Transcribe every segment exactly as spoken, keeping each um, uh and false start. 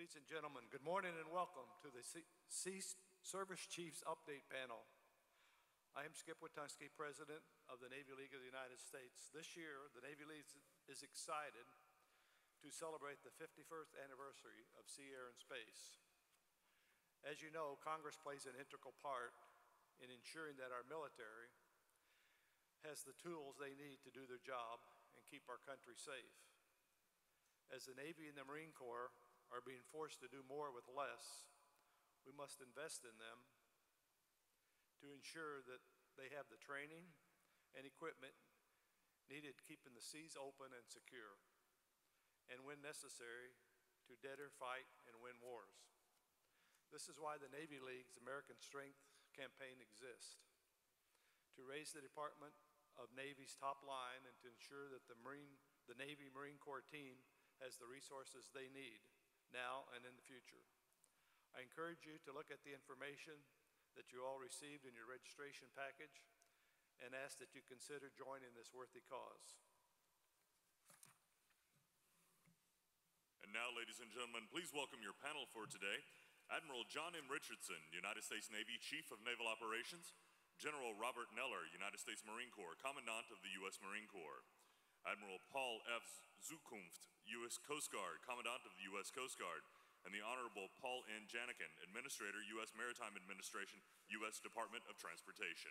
Ladies and gentlemen, good morning and welcome to the Sea Service Chiefs Update Panel. I am Skip Witunski, President of the Navy League of the United States. This year, the Navy League is excited to celebrate the fifty-first anniversary of Sea, Air, and Space. As you know, Congress plays an integral part in ensuring that our military has the tools they need to do their job and keep our country safe. As the Navy and the Marine Corps are being forced to do more with less, we must invest in them to ensure that they have the training and equipment needed keeping the seas open and secure, and when necessary, to deter, fight, and win wars. This is why the Navy League's American Strength campaign exists, to raise the Department of Navy's top line and to ensure that the Marine, the Navy Marine Corps team has the resources they need now and in the future. I encourage you to look at the information that you all received in your registration package and ask that you consider joining this worthy cause. And now, ladies and gentlemen, please welcome your panel for today, Admiral John M. Richardson, United States Navy Chief of Naval Operations, General Robert Neller, United States Marine Corps, Commandant of the U S Marine Corps, Admiral Paul F. Zukunft, U S Coast Guard, Commandant of the U S Coast Guard, and the Honorable Paul N. Jaenichen, Administrator, U S Maritime Administration, U S Department of Transportation.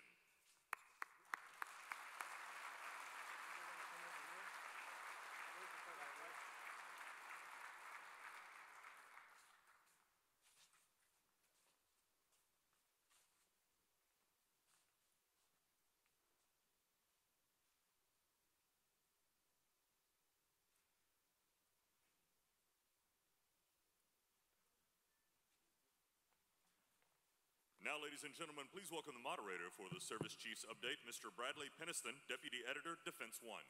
Now, ladies and gentlemen, please welcome the moderator for the Service Chiefs Update, Mister Bradley Peniston, Deputy Editor, Defense One.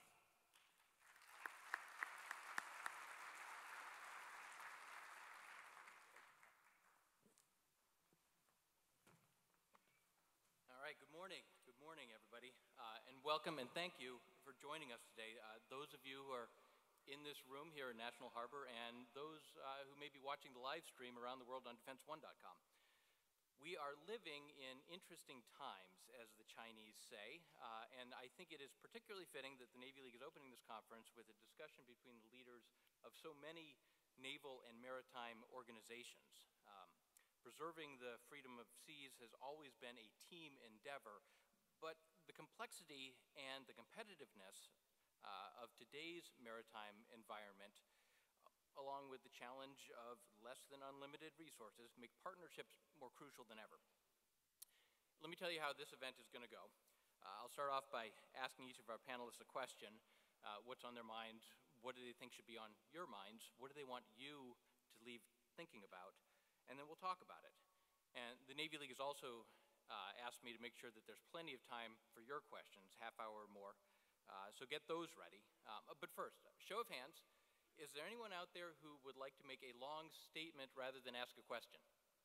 All right, good morning. Good morning, everybody. Uh, and welcome and thank you for joining us today. Uh, those of you who are in this room here in National Harbor and those uh, who may be watching the live stream around the world on defense one dot com. We are living in interesting times, as the Chinese say, uh, and I think it is particularly fitting that the Navy League is opening this conference with a discussion between the leaders of so many naval and maritime organizations. Um, preserving the freedom of seas has always been a team endeavor, but the complexity and the competitiveness uh, of today's maritime environment, along with the challenge of less than unlimited resources, make partnerships more crucial than ever. Let me tell you how this event is going to go. Uh, I'll start off by asking each of our panelists a question. Uh, what's on their mind? What do they think should be on your minds? What do they want you to leave thinking about? And then we'll talk about it. And the Navy League has also uh, asked me to make sure that there's plenty of time for your questions, half hour or more. Uh, so get those ready. Um, but first, show of hands. Is there anyone out there who would like to make a long statement rather than ask a question?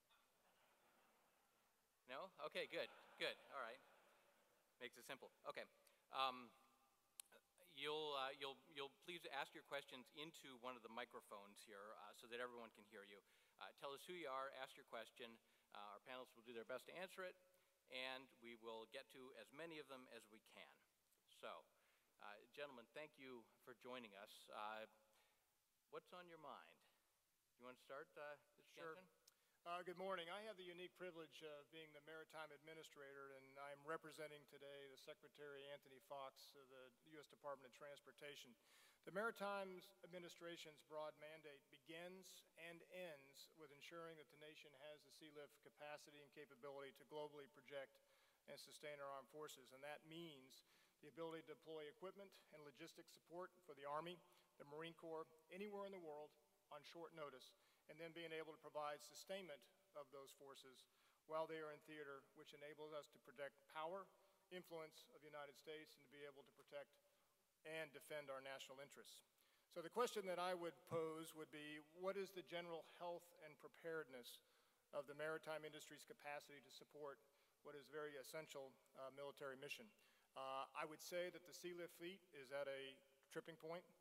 No? Okay, good, good, all right. Makes it simple, okay. Um, you'll, uh, you'll, you'll please ask your questions into one of the microphones here uh, so that everyone can hear you. Uh, tell us who you are, ask your question. Uh, our panelists will do their best to answer it, and we will get to as many of them as we can. So, uh, gentlemen, thank you for joining us. Uh, What's on your mind? You want to start, uh, Mister Sure. Uh, good morning. I have the unique privilege of being the Maritime Administrator, and I'm representing today the Secretary Anthony Fox of the U S Department of Transportation. The Maritime Administration's broad mandate begins and ends with ensuring that the nation has the sea lift capacity and capability to globally project and sustain our armed forces, and that means the ability to deploy equipment and logistics support for the Army, the Marine Corps, anywhere in the world on short notice, and then being able to provide sustainment of those forces while they are in theater, which enables us to protect power, influence of the United States, and to be able to protect and defend our national interests. So the question that I would pose would be, what is the general health and preparedness of the maritime industry's capacity to support what is a very essential uh, military mission? Uh, I would say that the Sea Lift fleet is at a tripping point.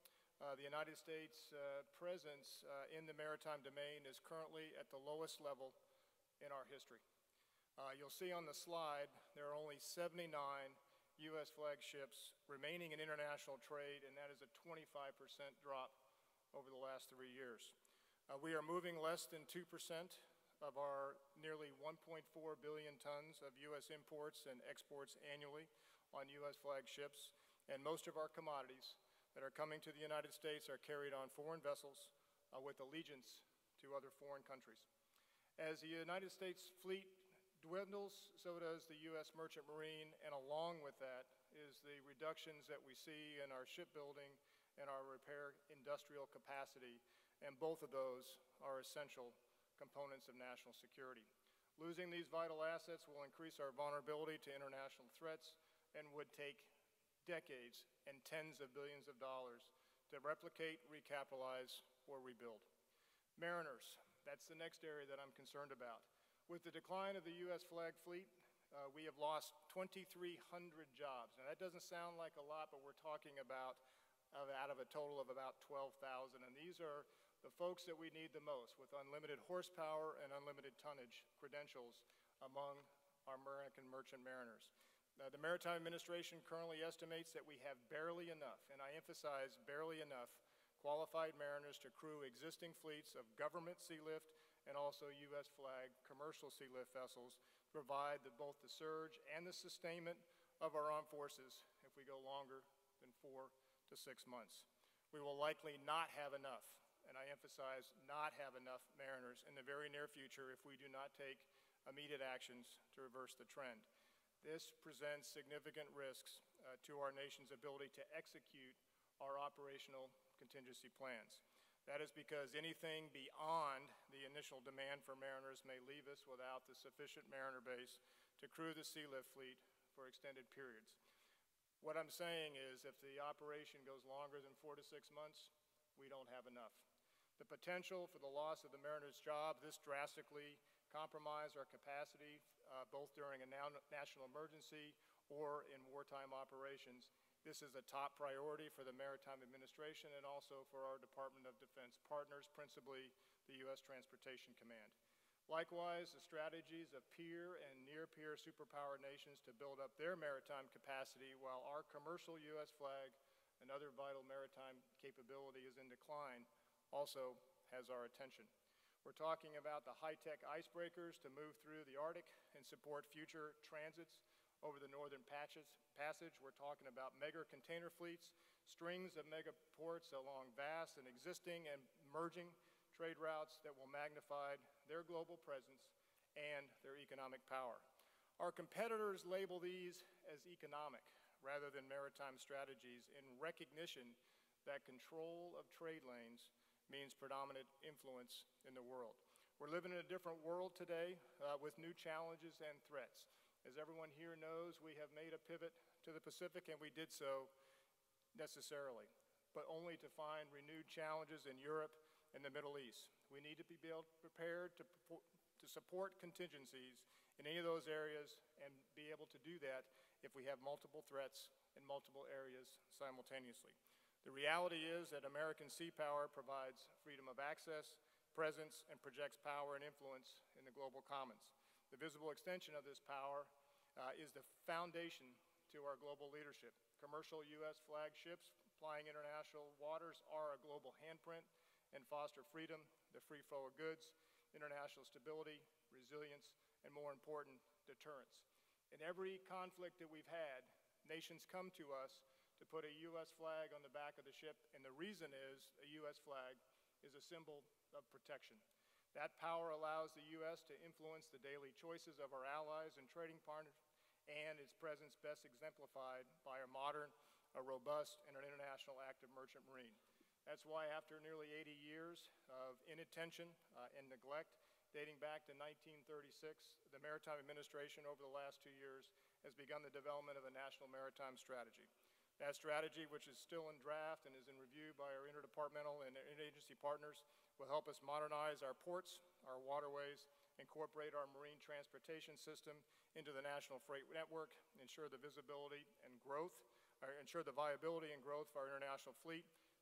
Uh, the United States uh, presence uh, in the maritime domain is currently at the lowest level in our history. Uh, you'll see on the slide there are only seventy-nine U S flagships remaining in international trade, and that is a twenty-five percent drop over the last three years. Uh, we are moving less than two percent of our nearly one point four billion tons of U S imports and exports annually on U S flagships, and most of our commodities that are coming to the United States are carried on foreign vessels uh, with allegiance to other foreign countries. As the United States fleet dwindles, so does the U S merchant marine, and along with that is the reductions that we see in our shipbuilding and our repair industrial capacity, and both of those are essential components of national security. Losing these vital assets will increase our vulnerability to international threats and would take decades and tens of billions of dollars to replicate, recapitalize, or rebuild. Mariners, that's the next area that I'm concerned about. With the decline of the U S flag fleet, uh, we have lost twenty-three hundred jobs. Now that doesn't sound like a lot, but we're talking about uh, out of a total of about twelve thousand, and these are the folks that we need the most, with unlimited horsepower and unlimited tonnage credentials among our American merchant mariners. Uh, the Maritime Administration currently estimates that we have barely enough, and I emphasize barely enough, qualified mariners to crew existing fleets of government sea lift and also U S flag commercial sea lift vessels to provide the, both the surge and the sustainment of our armed forces if we go longer than four to six months. We will likely not have enough, and I emphasize not have enough mariners in the very near future if we do not take immediate actions to reverse the trend. This presents significant risks uh, to our nation's ability to execute our operational contingency plans. That is because anything beyond the initial demand for mariners may leave us without the sufficient mariner base to crew the sea lift fleet for extended periods. What I'm saying is if the operation goes longer than four to six months, we don't have enough. The potential for the loss of the mariner's job, this drastically compromise our capacity uh, both during a now national emergency or in wartime operations. This is a top priority for the Maritime Administration and also for our Department of Defense partners, principally the U S Transportation Command. Likewise, the strategies of peer and near-peer superpower nations to build up their maritime capacity while our commercial U S flag and other vital maritime capability is in decline also has our attention. We're talking about the high-tech icebreakers to move through the Arctic and support future transits over the Northern Patches, Passage. We're talking about mega container fleets, strings of mega ports along vast and existing and emerging trade routes that will magnify their global presence and their economic power. Our competitors label these as economic rather than maritime strategies in recognition that control of trade lanes means predominant influence in the world. We're living in a different world today uh, with new challenges and threats. As everyone here knows, we have made a pivot to the Pacific, and we did so necessarily, but only to find renewed challenges in Europe and the Middle East. We need to be prepared to, to support contingencies in any of those areas and be able to do that if we have multiple threats in multiple areas simultaneously. The reality is that American sea power provides freedom of access, presence, and projects power and influence in the global commons. The visible extension of this power uh, is the foundation to our global leadership. Commercial U S flagships flying international waters are a global handprint and foster freedom, the free flow of goods, international stability, resilience, and more important, deterrence. In every conflict that we've had, nations come to us to put a U S flag on the back of the ship, and the reason is a U S flag is a symbol of protection. That power allows the U S to influence the daily choices of our allies and trading partners, and its presence best exemplified by a modern, a robust, and an international active merchant marine. That's why after nearly eighty years of inattention uh, and neglect, dating back to nineteen thirty-six, the Maritime Administration over the last two years has begun the development of a national maritime strategy. That strategy, which is still in draft and is in review by our interdepartmental and interagency partners, will help us modernize our ports, our waterways, incorporate our marine transportation system into the national freight network, ensure the visibility and growth, or ensure the viability and growth of our international fleet,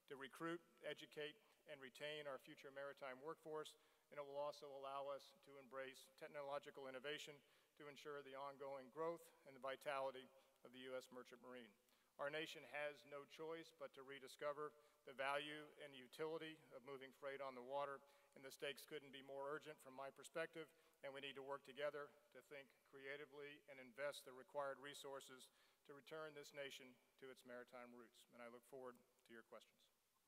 to recruit, educate, and retain our future maritime workforce, and it will also allow us to embrace technological innovation to ensure the ongoing growth and the vitality of the U S Merchant Marine. Our nation has no choice but to rediscover the value and utility of moving freight on the water, and the stakes couldn't be more urgent from my perspective, and we need to work together to think creatively and invest the required resources to return this nation to its maritime roots. And I look forward to your questions.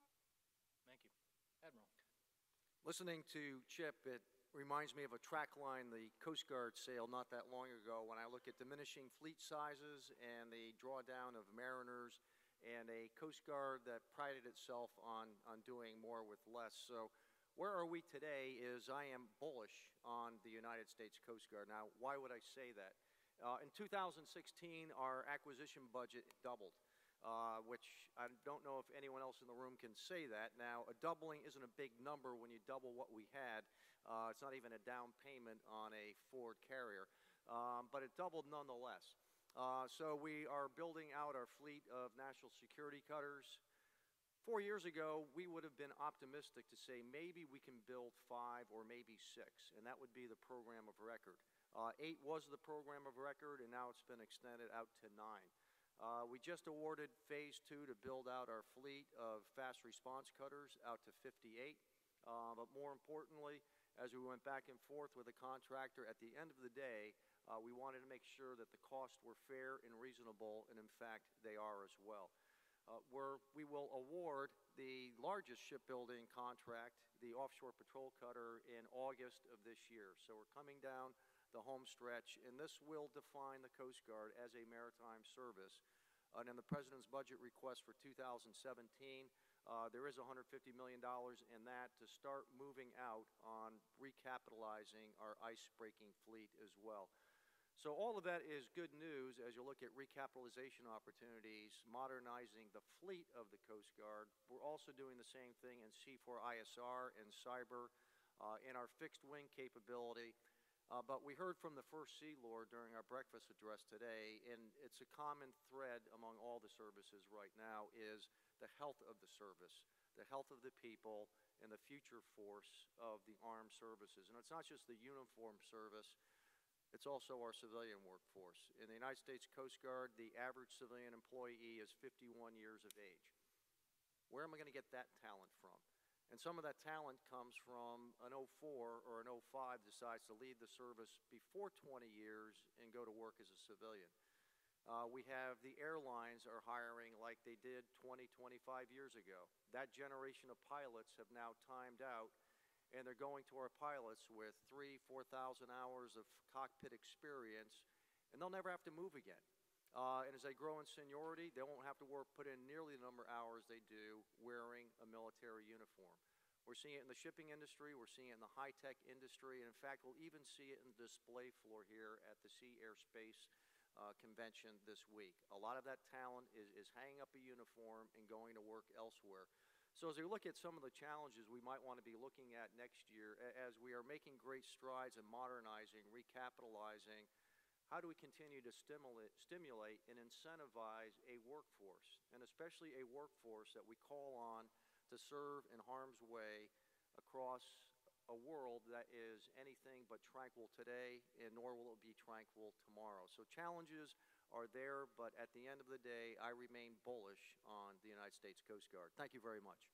Thank you. Admiral. Listening to Chip, it reminds me of a track line the Coast Guard sailed not that long ago when I look at diminishing fleet sizes and the drawdown of mariners and a Coast Guard that prided itself on, on doing more with less. So where are we today is I am bullish on the United States Coast Guard. Now, why would I say that? Uh, in two thousand sixteen, our acquisition budget doubled. Uh, which I don't know if anyone else in the room can say that. Now, a doubling isn't a big number when you double what we had. Uh, it's not even a down payment on a Ford Carrier, um, but it doubled nonetheless. Uh, so we are building out our fleet of national security cutters. Four years ago, we would have been optimistic to say maybe we can build five or maybe six, and that would be the program of record. Uh, eight was the program of record, and now it's been extended out to nine. Uh, we just awarded phase two to build out our fleet of fast response cutters out to fifty-eight. Uh, but more importantly, as we went back and forth with the contractor, at the end of the day, uh, we wanted to make sure that the costs were fair and reasonable, and in fact, they are as well. Uh, we're, we will award the largest shipbuilding contract, the offshore patrol cutter, in August of this year. So we're coming down the home stretch, and this will define the Coast Guard as a maritime service. And in the President's budget request for two thousand seventeen, uh, there is one hundred fifty million dollars in that to start moving out on recapitalizing our ice-breaking fleet as well. So all of that is good news as you look at recapitalization opportunities, modernizing the fleet of the Coast Guard. We're also doing the same thing in C four I S R and cyber, uh, in our fixed-wing capability. Uh, but we heard from the First Sea Lord during our breakfast address today, and it's a common thread among all the services right now, is the health of the service, the health of the people, and the future force of the armed services. And it's not just the uniformed service, it's also our civilian workforce. In the United States Coast Guard, the average civilian employee is fifty-one years of age. Where am I going to get that talent from? And some of that talent comes from an oh four or an oh five decides to leave the service before twenty years and go to work as a civilian. Uh, we have the airlines are hiring like they did twenty, twenty-five years ago. That generation of pilots have now timed out, and they're going to our pilots with three, four thousand hours of cockpit experience, and they'll never have to move again. Uh, and as they grow in seniority, they won't have to work, put in nearly the number of hours they do wearing a military uniform. We're seeing it in the shipping industry, we're seeing it in the high-tech industry, and in fact, we'll even see it in the display floor here at the Sea Air Space uh, Convention this week. A lot of that talent is, is hanging up a uniform and going to work elsewhere. So as we look at some of the challenges we might want to be looking at next year, as we are making great strides in modernizing, recapitalizing, how do we continue to stimulate, stimulate and incentivize a workforce, and especially a workforce that we call on to serve in harm's way across a world that is anything but tranquil today, and nor will it be tranquil tomorrow. So challenges are there, but at the end of the day, I remain bullish on the United States Coast Guard. Thank you very much.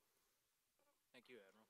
Thank you, Admiral.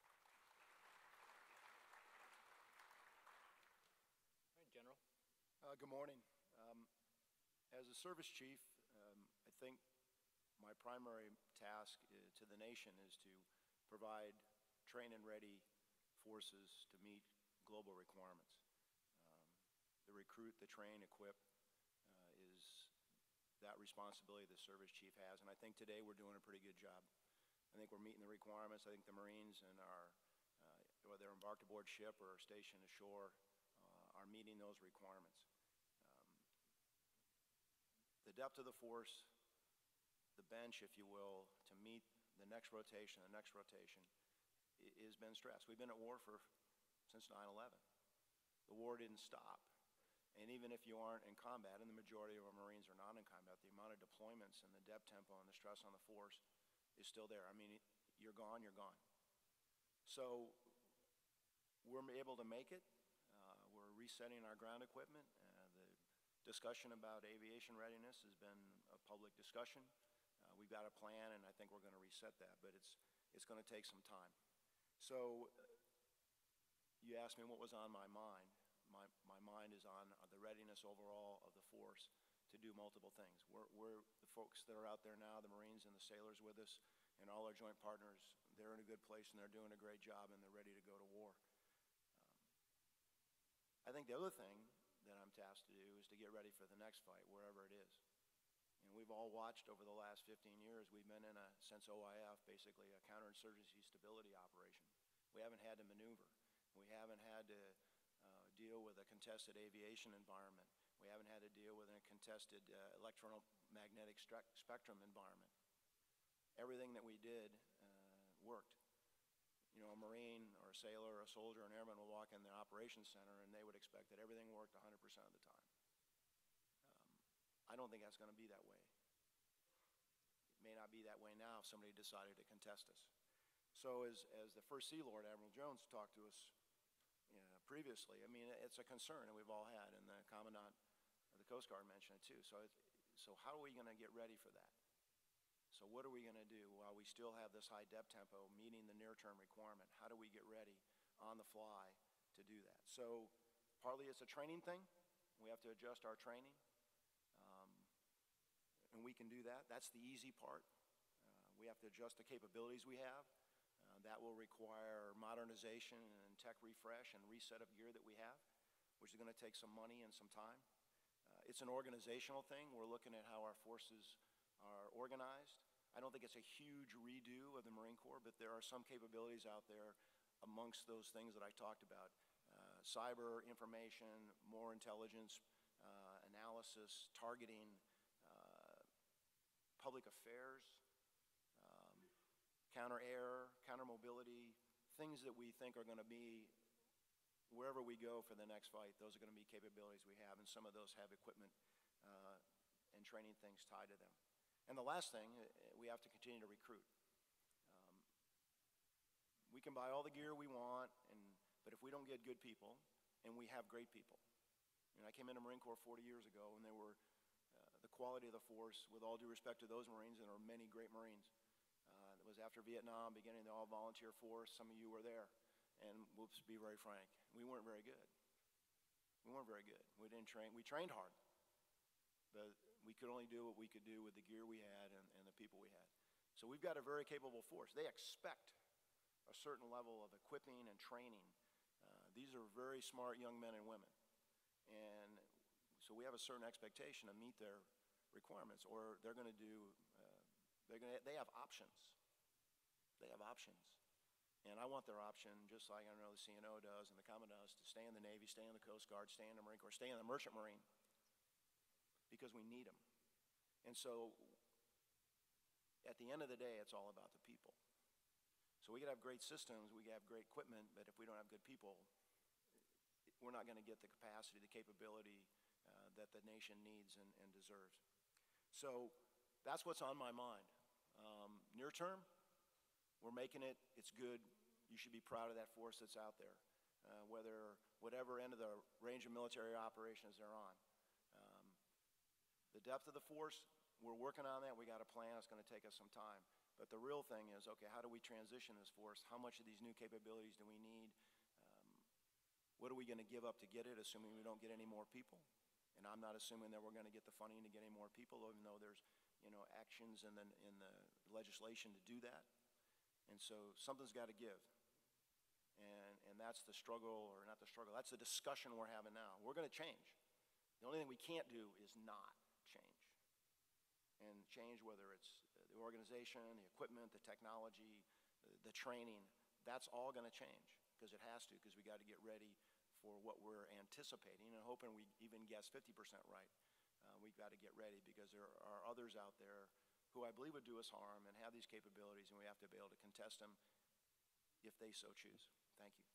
All right, General. Uh, good morning. Um, as a service chief, um, I think my primary task uh, to the nation is to provide train and ready forces to meet global requirements. Um, the recruit, the train, equip uh, is that responsibility the service chief has, and I think today we're doing a pretty good job. I think we're meeting the requirements. I think the Marines and our, uh, whether they're embarked aboard ship or stationed ashore, uh, are meeting those requirements. The depth of the force, the bench, if you will, to meet the next rotation, the next rotation, has been stressed. We've been at war for since nine eleven. The war didn't stop. And even if you aren't in combat, and the majority of our Marines are not in combat, the amount of deployments and the depth tempo and the stress on the force is still there. I mean, you're gone, you're gone. So we're able to make it. Uh, we're resetting our ground equipment. Uh, the discussion about aviation readiness has been a public discussion. Uh, we've got a plan, and I think we're going to reset that, but it's, it's going to take some time. So uh, you asked me what was on my mind. My, my mind is on uh, the readiness overall of the force to do multiple things. We're, we're the folks that are out there now, the Marines and the sailors with us, and all our joint partners, they're in a good place and they're doing a great job and they're ready to go to war. Um, I think the other thing that I'm tasked to do is to get ready for the next fight, wherever it is. And we've all watched over the last fifteen years, we've been in a, since O I F, basically a counterinsurgency stability operation. We haven't had to maneuver. We haven't had to uh, deal with a contested aviation environment. We haven't had to deal with a contested uh, electromagnetic spectrum environment. Everything that we did uh, worked. You know, a Marine or a sailor or a soldier or an airman will walk in the operations center and they would expect that everything worked one hundred percent of the time. Um, I don't think that's going to be that way. It may not be that way now if somebody decided to contest us. So as, as the First Sea Lord, Admiral Jones, talked to us you know, previously, I mean, it's a concern that we've all had, and the Commandant of the Coast Guard mentioned it too. So, it, so how are we going to get ready for that? So what are we going to do while we still have this high depth tempo meeting the near-term requirement? How do we get ready on the fly to do that? So partly it's a training thing. We have to adjust our training, um, and we can do that. That's the easy part. Uh, we have to adjust the capabilities we have. Uh, that will require modernization and tech refresh and reset of gear that we have, which is going to take some money and some time. Uh, it's an organizational thing. We're looking at how our forces are organized. I don't think it's a huge redo of the Marine Corps, but there are some capabilities out there amongst those things that I talked about. Uh, cyber information, more intelligence, uh, analysis, targeting, uh, public affairs, um, counter-air, counter-mobility, things that we think are going to be wherever we go for the next fight. Those are going to be capabilities we have, and some of those have equipment uh, and training things tied to them. And the last thing, we have to continue to recruit. Um, we can buy all the gear we want, and, but if we don't get good people, and we have great people. You know, I came into Marine Corps forty years ago, and they were uh, the quality of the force, with all due respect to those Marines, and there are many great Marines. Uh, it was after Vietnam, beginning the all-volunteer force. Some of you were there, and we'll be very frank, we weren't very good. We weren't very good. We didn't train. We trained hard, but we could only do what we could do with the gear we had and, and the people we had. So we've got a very capable force. They expect a certain level of equipping and training. Uh, these are very smart young men and women. And so we have a certain expectation to meet their requirements, or they're going to do, uh, they're gonna, they have options. They have options. And I want their option, just like I know the C N O does and the Commandant does, to stay in the Navy, stay in the Coast Guard, stay in the Marine Corps, stay in the Merchant Marine, because we need them. And so at the end of the day, it's all about the people. So we can have great systems, we can have great equipment, but if we don't have good people, we're not going to get the capacity, the capability uh, that the nation needs and, and deserves. So that's what's on my mind. Um, near term, we're making it, it's good. You should be proud of that force that's out there, uh, whether, whatever end of the range of military operations they're on. Um, the depth of the force, we're working on that. We got a plan. It's going to take us some time. But the real thing is, okay, how do we transition this force? How much of these new capabilities do we need? Um, what are we going to give up to get it, assuming we don't get any more people? And I'm not assuming that we're going to get the funding to get any more people, even though there's, you know, actions in the, in the legislation to do that. And so something's got to give. And, and that's the struggle, or not the struggle, that's the discussion we're having now. We're going to change. The only thing we can't do is not change. And change, whether it's the organization, the equipment, the technology, the, the training, that's all going to change, because it has to, because we got to get ready for what we're anticipating and hoping we even guess fifty percent right. Uh, we've got to get ready, because there are others out there who I believe would do us harm and have these capabilities, and we have to be able to contest them if they so choose. Thank you.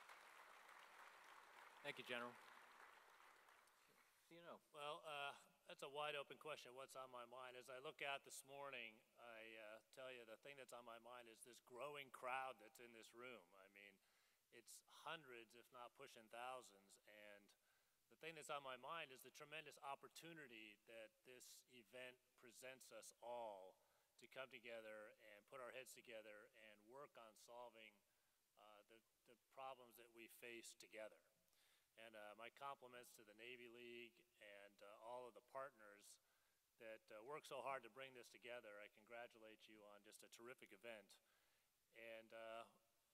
Thank you, General. You know. Well, uh, That's a wide open question. What's on my mind? As I look out this morning, I uh, tell you the thing that's on my mind is this growing crowd that's in this room. I mean, it's hundreds, if not pushing thousands. And the thing that's on my mind is the tremendous opportunity that this event presents us all to come together and put our heads together and work on solving uh, the, the problems that we face together. And uh, my compliments to the Navy League and uh, all of the partners that uh, work so hard to bring this together. I congratulate you on just a terrific event. And uh,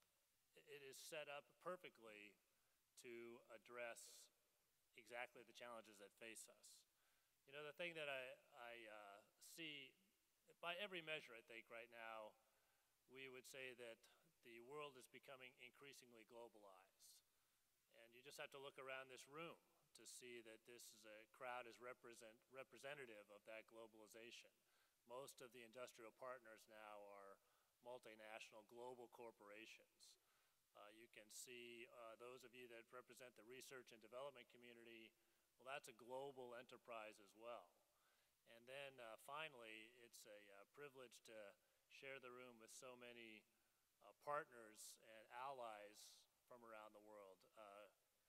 it is set up perfectly to address exactly the challenges that face us. You know, the thing that I, I uh, see, by every measure, I think, right now, we would say that the world is becoming increasingly globalized. And you just have to look around this room to see that this is a crowd is represent, representative of that globalization. Most of the industrial partners now are multinational global corporations. Uh, you can see uh, those of you that represent the research and development community, well, that's a global enterprise as well. And then uh, finally, it's a uh, privilege to share the room with so many uh, partners and allies from around the world, uh,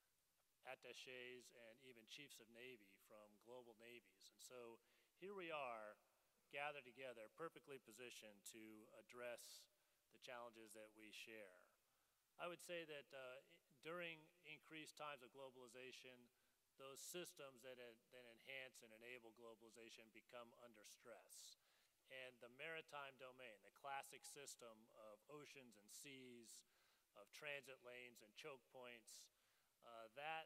attachés and even chiefs of Navy from global navies. And so here we are, gathered together, perfectly positioned to address the challenges that we share. I would say that uh, during increased times of globalization, those systems that, uh, that enhance and enable globalization become under stress. And the maritime domain, the classic system of oceans and seas, of transit lanes and choke points, uh, that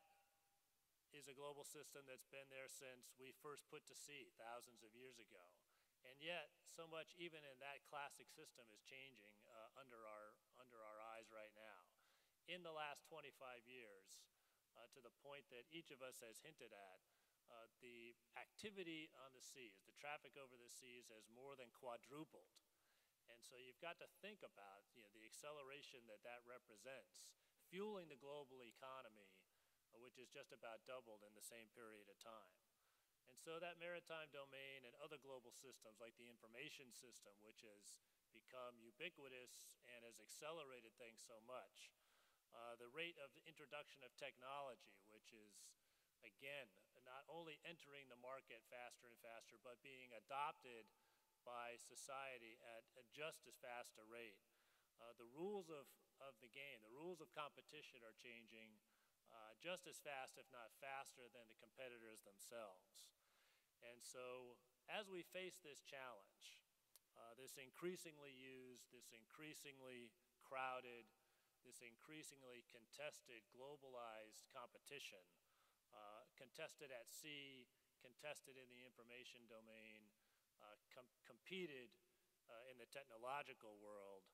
is a global system that's been there since we first put to sea thousands of years ago. And yet, so much even in that classic system is changing uh, under, our, under our eyes right now. In the last twenty-five years, uh, to the point that each of us has hinted at, uh, the activity on the seas, the traffic over the seas has more than quadrupled. And so you've got to think about, you know, the acceleration that that represents, fueling the global economy, uh, which is just about doubled in the same period of time. And so that maritime domain and other global systems like the information system, which has become ubiquitous and has accelerated things so much, uh, the rate of the introduction of technology, which is, again, not only entering the market faster and faster, but being adopted by society at a just as fast a rate. Uh, the rules of, of the game, the rules of competition are changing uh, just as fast, if not faster, than the competitors themselves. And so as we face this challenge, uh, this increasingly used, this increasingly crowded, this increasingly contested, globalized competition, uh, contested at sea, contested in the information domain, Uh, com competed uh, in the technological world,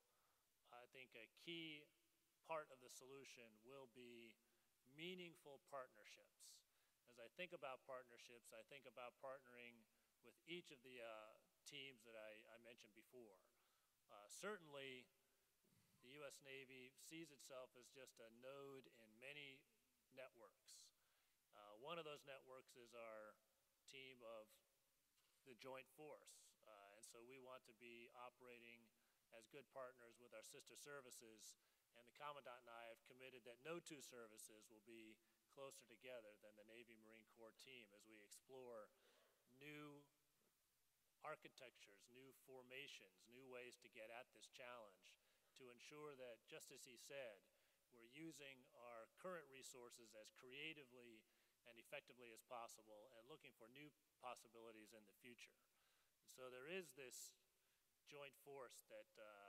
I think a key part of the solution will be meaningful partnerships. As I think about partnerships, I think about partnering with each of the uh, teams that I, I mentioned before. Uh, certainly, the U S Navy sees itself as just a node in many networks. Uh, one of those networks is our team of the joint force, uh, and so we want to be operating as good partners with our sister services, and the Commandant and I have committed that no two services will be closer together than the Navy Marine Corps team as we explore new architectures, new formations, new ways to get at this challenge to ensure that, just as he said, we're using our current resources as creatively and effectively as possible and looking for new possibilities in the future. And so there is this joint force that uh,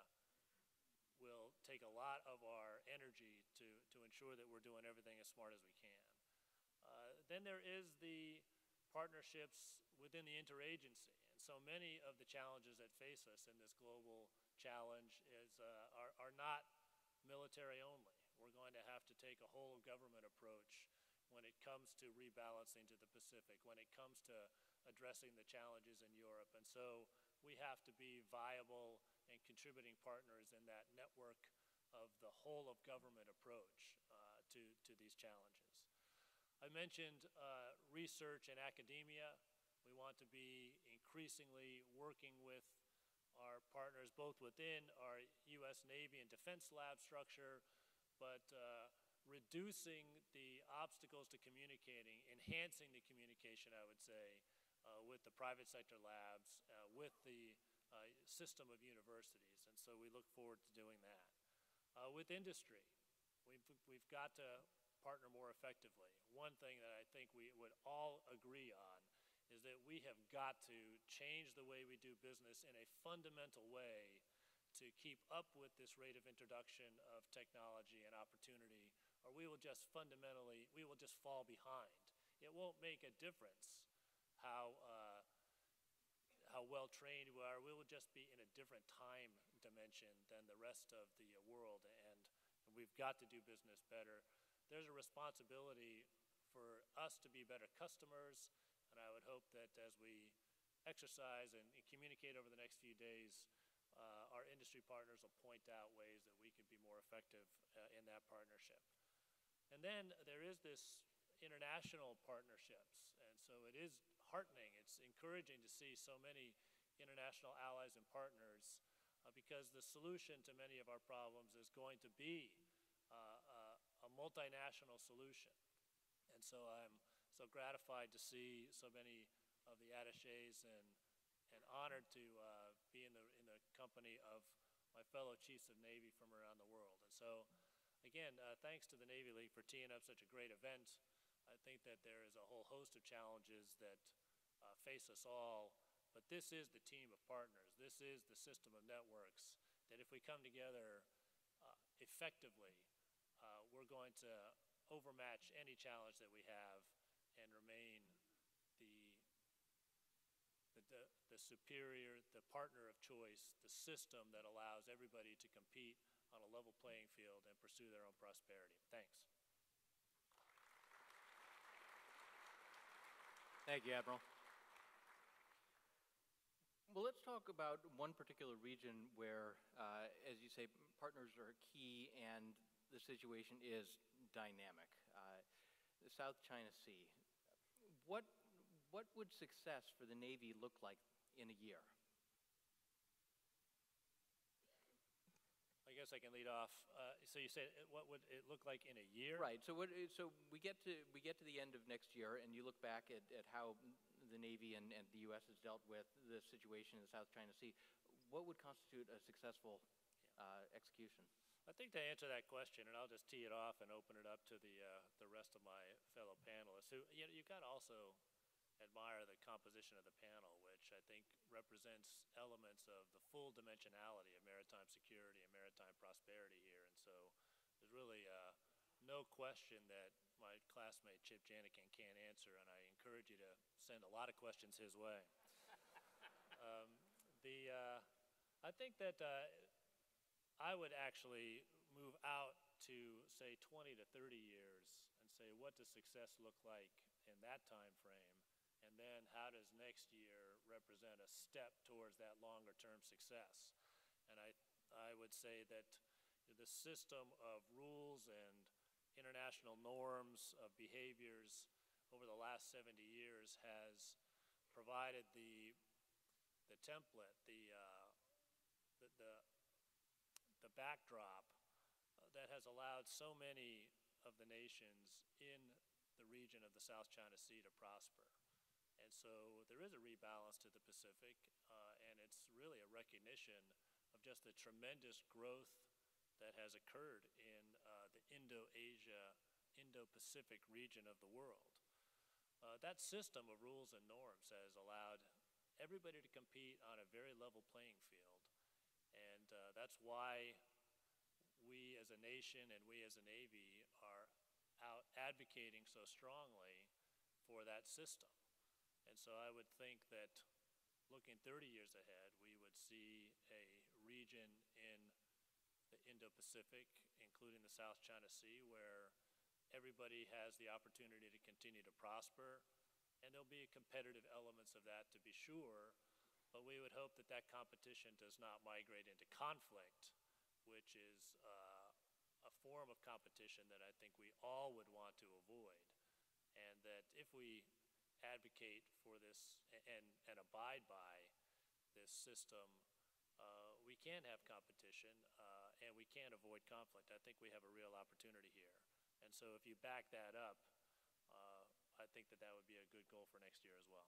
will take a lot of our energy to, to ensure that we're doing everything as smart as we can. Uh, then there is the partnerships within the interagency. And so many of the challenges that face us in this global challenge is, uh, are, are not military only. We're going to have to take a whole of government approach when it comes to rebalancing to the Pacific, when it comes to addressing the challenges in Europe. And so we have to be viable and contributing partners in that network of the whole of government approach uh, to, to these challenges. I mentioned uh, research and academia. We want to be increasingly working with our partners both within our U S Navy and Defense Lab structure, but uh, reducing the obstacles to communicating, enhancing the communication, I would say, uh, with the private sector labs, uh, with the uh, system of universities. And so we look forward to doing that. Uh, with industry, we've, we've got to partner more effectively. One thing that I think we would all agree on is that we have got to change the way we do business in a fundamental way to keep up with this rate of introduction of technology and opportunity, or we will just fundamentally, we will just fall behind. It won't make a difference how, uh, how well trained we are. We will just be in a different time dimension than the rest of the uh, world, and, and we've got to do business better. There's a responsibility for us to be better customers, and I would hope that as we exercise and, and communicate over the next few days, uh, our industry partners will point out ways that we can be more effective uh, in that partnership. And then there is this international partnerships, and so it is heartening. It's encouraging to see so many international allies and partners uh, because the solution to many of our problems is going to be uh, uh, a multinational solution. And so I'm so gratified to see so many of the attachés and, and honored to uh, be in the, in the company of my fellow chiefs of Navy from around the world. And so, again, uh, thanks to the Navy League for teeing up such a great event. I think that there is a whole host of challenges that uh, face us all, but this is the team of partners. This is the system of networks that if we come together uh, effectively, uh, we're going to overmatch any challenge that we have and remain the, the, the, the superior, the partner of choice, the system that allows everybody to compete on a level playing field and pursue their own prosperity. Thanks. Thank you, Admiral. Well, let's talk about one particular region where, uh, as you say, partners are key and the situation is dynamic. Uh, the South China Sea. What, what would success for the Navy look like in a year? I guess I can lead off. Uh, so you said, uh, what would it look like in a year? Right. So what? So we get to we get to the end of next year, and you look back at, at how the Navy and, and the U S has dealt with the situation in the South China Sea. What would constitute a successful uh, execution? I think to answer that question, and I'll just tee it off and open it up to the uh, the rest of my fellow panelists, who you know, you've got to also admire the composition of the panel, which I think represents elements of the full dimensionality of maritime security and maritime prosperity here. And so there's really uh, no question that my classmate Chip Jaenichen can't answer, and I encourage you to send a lot of questions his way. um, the uh, I think that uh, I would actually move out to, say, twenty to thirty years and say, what does success look like in that time frame? And then how does next year represent a step towards that longer-term success? And I, I would say that the system of rules and international norms of behaviors over the last seventy years has provided the, the template, the, uh, the, the the backdrop uh, that has allowed so many of the nations in the region of the South China Sea to prosper. And so there is a rebalance to the Pacific, uh, and it's really a recognition of just the tremendous growth that has occurred in uh, the Indo-Asia, Indo-Pacific region of the world. Uh, that system of rules and norms has allowed everybody to compete on a very level playing field. And uh, that's why we as a nation and we as a Navy are out advocating so strongly for that system. And so I would think that looking thirty years ahead, we would see a region in the Indo-Pacific, including the South China Sea, where everybody has the opportunity to continue to prosper. And there'll be competitive elements of that, to be sure. But we would hope that that competition does not migrate into conflict, which is uh, a form of competition that I think we all would want to avoid. And that if we advocate for this and, and abide by this system, uh, we can have competition uh, and we can avoid conflict. I think we have a real opportunity here. And so if you back that up, uh, I think that that would be a good goal for next year as well.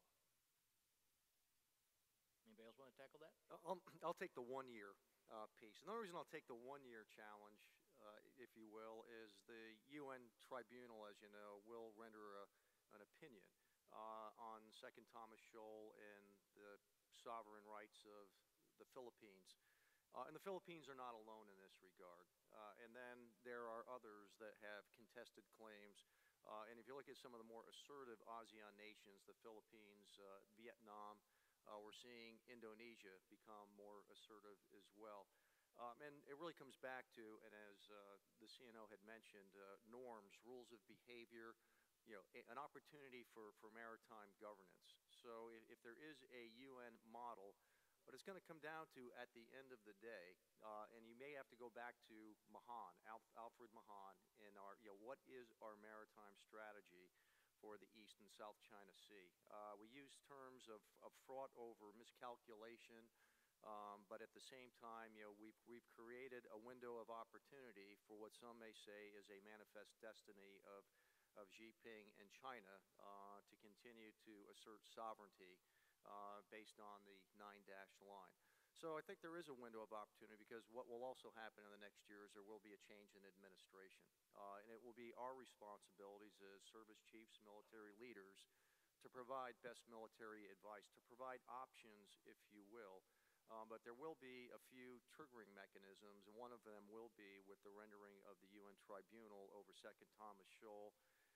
Anybody else want to tackle that? I'll, I'll take the one-year uh, piece. And the only reason I'll take the one-year challenge, uh, if you will, is the U N tribunal, as you know, will render a, an opinion uh, on Second Thomas Shoal and the sovereign rights of the Philippines. Uh, and the Philippines are not alone in this regard. Uh, and then there are others that have contested claims. Uh, and if you look at some of the more assertive ASEAN nations, the Philippines, uh, Vietnam, uh, we're seeing Indonesia become more assertive as well. Um, and it really comes back to, and as uh, the C N O had mentioned, uh, norms, rules of behavior, you know, a, an opportunity for, for maritime governance. So if, if there is a U N model, but it's going to come down to, at the end of the day, uh, and you may have to go back to Mahan, Alf, Alfred Mahan, in our, you know, what is our maritime strategy for the East and South China Sea? Uh, we use terms of, of fraught over miscalculation, um, but at the same time, you know, we've, we've created a window of opportunity for what some may say is a manifest destiny of, of Xi Jinping and China uh, to continue to assert sovereignty Uh, based on the nine-dash line. So I think there is a window of opportunity, because what will also happen in the next year is there will be a change in administration. Uh, and it will be our responsibilities as service chiefs, military leaders, to provide best military advice, to provide options, if you will. Um, but there will be a few triggering mechanisms, and one of them will be with the rendering of the U N tribunal over Second Thomas Shoal,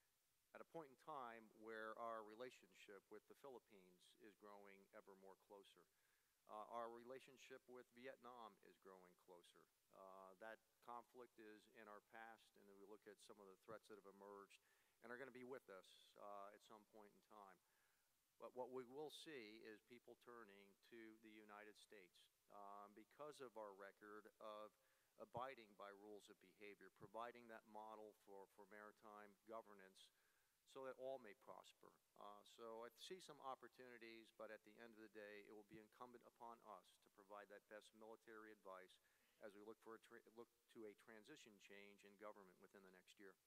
at a point in time where our relationship with the Philippines is growing ever more closer. Uh, our relationship with Vietnam is growing closer. Uh, that conflict is in our past, and we look at some of the threats that have emerged and are going to be with us uh, at some point in time. But what we will see is people turning to the United States um, because of our record of abiding by rules of behavior, providing that model for, for maritime governance, so that all may prosper. Uh, so I see some opportunities, but at the end of the day, it will be incumbent upon us to provide that best military advice as we look for a tra look to a transition change in government within the next year.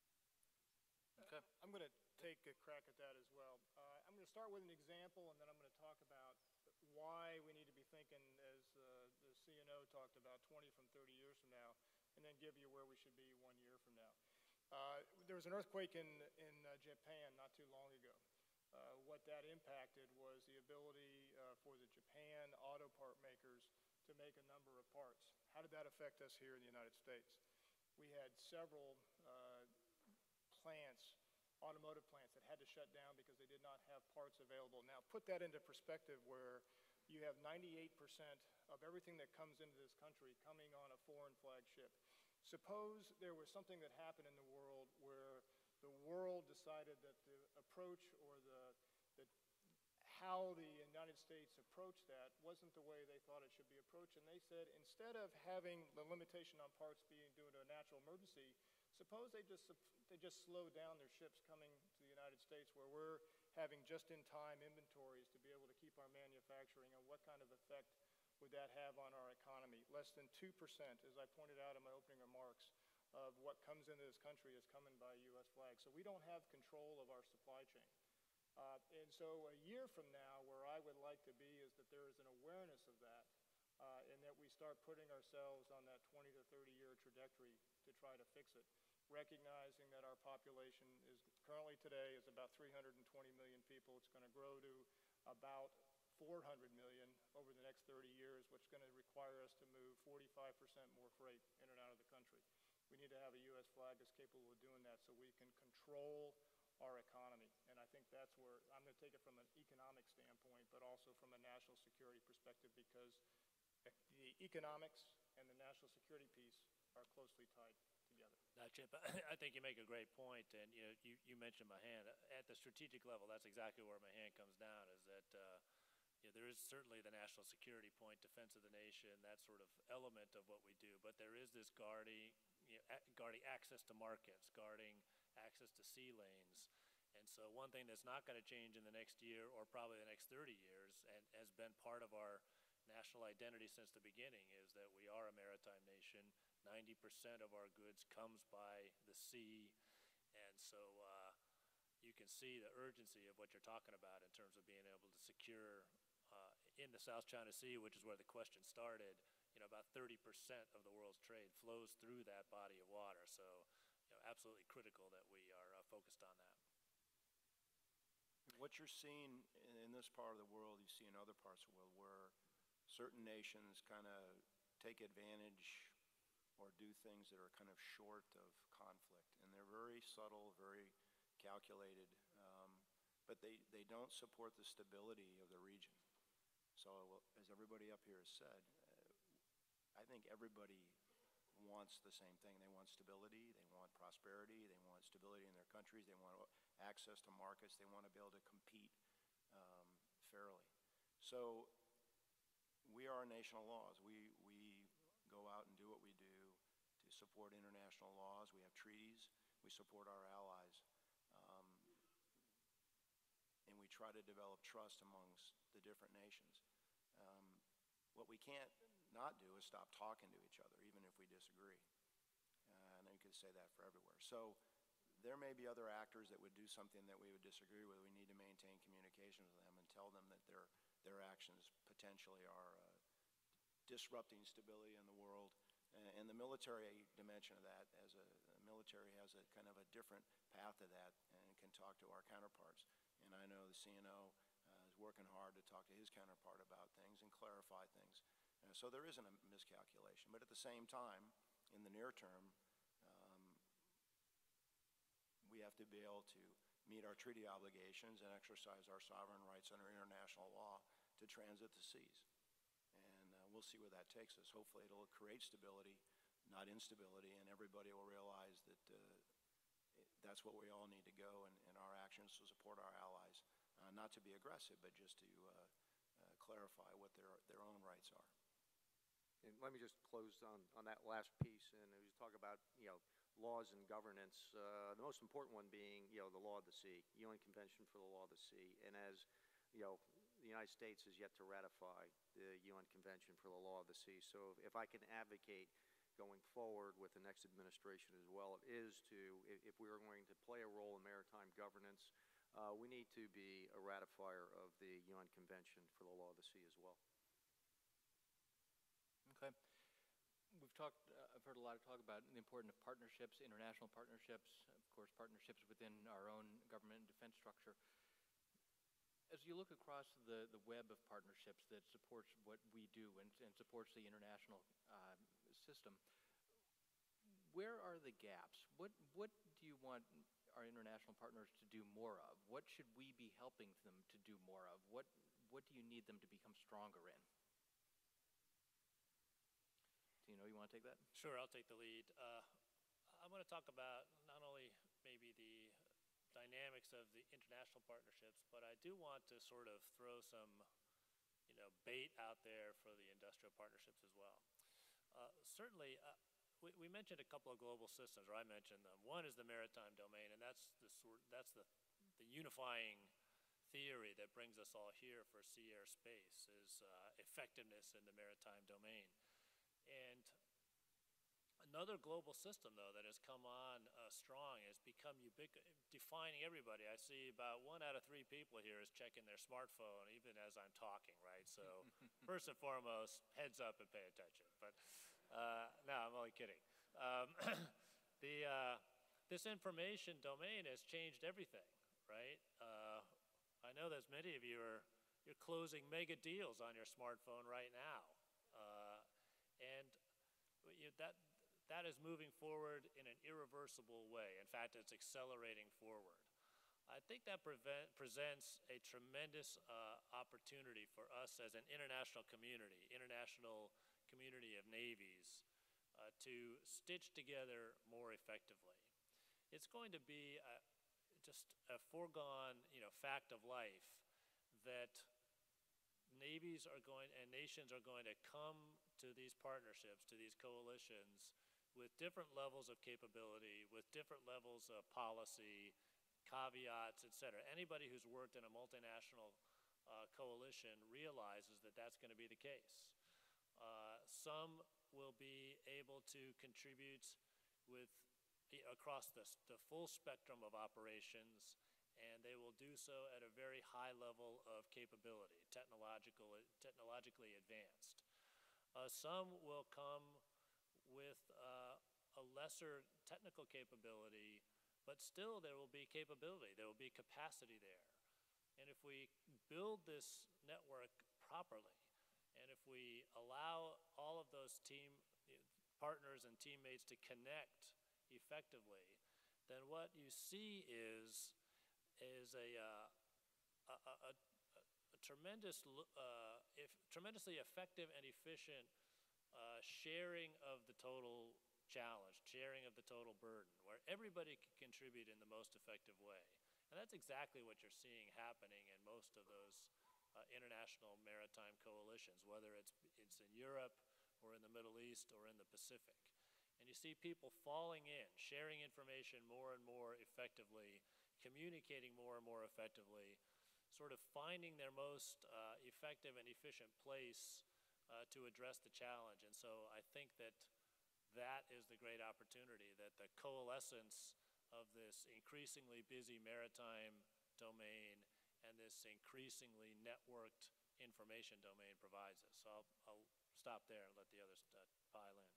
Okay. I'm going to take a crack at that as well. Uh, I'm going to start with an example, and then I'm going to talk about why we need to be thinking, as uh, the C N O talked about, twenty from thirty years from now, and then give you where we should be one year from now. Uh, there was an earthquake in, in uh, Japan not too long ago. Uh, what that impacted was the ability uh, for the Japan auto part makers to make a number of parts. How did that affect us here in the United States? We had several uh, plants, automotive plants, that had to shut down because they did not have parts available. Now, put that into perspective, where you have ninety-eight percent of everything that comes into this country coming on a foreign flag ship. Suppose there was something that happened in the world where the world decided that the approach or the, the how the United States approached that wasn't the way they thought it should be approached, and they said, instead of having the limitation on parts being due to a natural emergency, suppose they just they just slow down their ships coming to the United States, where we're having just-in-time inventories to be able to keep our manufacturing, and what kind of effect would that have on our economy? Less than two percent, as I pointed out in my opening remarks, of what comes into this country is coming by U S flag. So we don't have control of our supply chain. Uh, and so a year from now, where I would like to be is that there is an awareness of that, uh, and that we start putting ourselves on that twenty to thirty year trajectory to try to fix it, recognizing that our population is currently today is about three hundred twenty million people. It's going to grow to about four hundred million over the next thirty years, which is going to require us to move forty-five percent more freight in and out of the country. We need to have a U S flag that's capable of doing that so we can control our economy. And I think that's where I'm going to take it from an economic standpoint, but also from a national security perspective, because the economics and the national security piece are closely tied together. Now, Chip, I think you make a great point, and you know, you, you mentioned Mahan. At the strategic level, that's exactly where Mahan comes down, is that uh, you know, there is certainly the national security point, defense of the nation, that sort of element of what we do, but there is this guarding, you know, guarding access to markets, guarding access to sea lanes, And so one thing that's not going to change in the next year or probably the next thirty years and has been part of our national identity since the beginning is that we are a maritime nation. ninety percent of our goods comes by the sea. And so uh, you can see the urgency of what you're talking about in terms of being able to secure uh, in the South China Sea, which is where the question started, you know, about thirty percent of the world's trade flows through that body of water. So, you know, absolutely critical that we are uh, focused on that. What you're seeing in this part of the world, you see in other parts of the world where certain nations kind of take advantage or do things that are kind of short of conflict. And they're very subtle, very calculated, um, but they, they don't support the stability of the region. So as everybody up here has said, uh, I think everybody wants the same thing. They want stability, they want prosperity, they want stability in their countries, they want access to markets, they want to be able to compete um, fairly. So we are a nation of laws. We, we go out and do what we do to support international laws. We have treaties. We support our allies. Um, and we try to develop trust amongst the different nations. Um, what we can't not do is stop talking to each other, even if we disagree. Uh, and you could say that for everywhere. So there may be other actors that would do something that we would disagree with. We need to maintain communication with them and tell them that their, their actions potentially are uh, disrupting stability in the world. Uh, and the military dimension of that, as a the military has a kind of a different path to that and can talk to our counterparts. And I know the C N O uh, is working hard to talk to his counterpart about things and clarify things. Uh, so there isn't a miscalculation. But at the same time, in the near term, um, we have to be able to meet our treaty obligations and exercise our sovereign rights under international law to transit the seas. And uh, we'll see where that takes us. Hopefully it'll create stability, not instability, and everybody will realize that uh, that's what we all need to go in, in our actions to support our allies, uh, not to be aggressive, but just to uh, uh, clarify what their, their own rights are. And let me just close on, on that last piece, and as you talk about, you know, laws and governance, uh, the most important one being, you know, the law of the sea, U N Convention for the Law of the Sea. And as, you know, the United States has yet to ratify the U N Convention for the Law of the Sea. So if, if I can advocate going forward with the next administration as well, it is to, if, if we are going to play a role in maritime governance, uh, we need to be a ratifier of the U N Convention for the Law of the Sea as well. Okay. We've talked, uh, I've heard a lot of talk about the importance of partnerships, international partnerships, of course, partnerships within our own government and defense structure. As you look across the, the web of partnerships that supports what we do and, and supports the international uh, system, where are the gaps? What, what do you want our international partners to do more of? What should we be helping them to do more of? What, what do you need them to become stronger in? Do you know, you want to take that? Sure, I'll take the lead. Uh, I'm going to talk about not only maybe the dynamics of the international partnerships, but I do want to sort of throw some, you know, bait out there for the industrial partnerships as well. Uh, certainly, uh, we, we mentioned a couple of global systems, or I mentioned them. One is the maritime domain, and that's the sort, that's the, the unifying theory that brings us all here for sea, air, space, is uh, effectiveness in the maritime domain. And another global system, though, that has come on uh, strong has become ubiquitous, defining everybody. I see about one out of three people here is checking their smartphone, even as I'm talking, right? So first and foremost, heads up and pay attention. But uh, no, I'm only kidding. Um, the, uh, this information domain has changed everything, right? Uh, I know that many of you are you're closing mega deals on your smartphone right now. Uh, and you know, that That is moving forward in an irreversible way. In fact, it's accelerating forward. I think that prevent, presents a tremendous uh, opportunity for us as an international community, international community of navies, uh, to stitch together more effectively. It's going to be a, just a foregone, you know, fact of life that navies are going and nations are going to come to these partnerships, to these coalitions, with different levels of capability, with different levels of policy, caveats, et cetera. Anybody who's worked in a multinational uh, coalition realizes that that's going to be the case. Uh, some will be able to contribute with across the, the full spectrum of operations, and they will do so at a very high level of capability, technological, technologically advanced. Uh, some will come with uh, a lesser technical capability, but still there will be capability, there will be capacity there. And if we build this network properly, and if we allow all of those team partners and teammates to connect effectively, then what you see is is a, uh, a, a, a, a tremendous, uh, if, tremendously effective and efficient uh, sharing of the total challenge, sharing of the total burden, where everybody can contribute in the most effective way. And that's exactly what you're seeing happening in most of those uh, international maritime coalitions, whether it's, it's in Europe or in the Middle East or in the Pacific. And you see people falling in, sharing information more and more effectively, communicating more and more effectively, sort of finding their most uh, effective and efficient place uh, to address the challenge. And so I think that that is the great opportunity, that the coalescence of this increasingly busy maritime domain and this increasingly networked information domain provides us. So I'll, I'll stop there and let the others uh, pile in.